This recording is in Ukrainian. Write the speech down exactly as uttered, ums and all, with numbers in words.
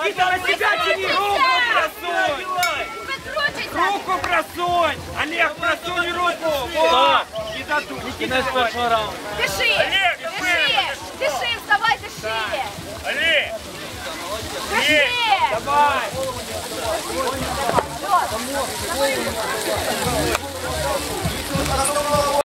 Никита, на себя тяни! Руку просунь! Руку просунь! Олег, просунь руку! Вот! И дадут! Кінець першого раунду. Дыши! Дыши! Дыши, вставай, дыши! Олег! Дыши! Давай! Все.